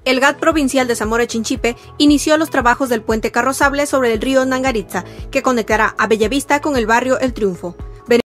El GAT provincial de Zamora Chinchipe inició los trabajos del puente carrozable sobre el río Nangaritza, que conectará a Bellavista con el barrio El Triunfo.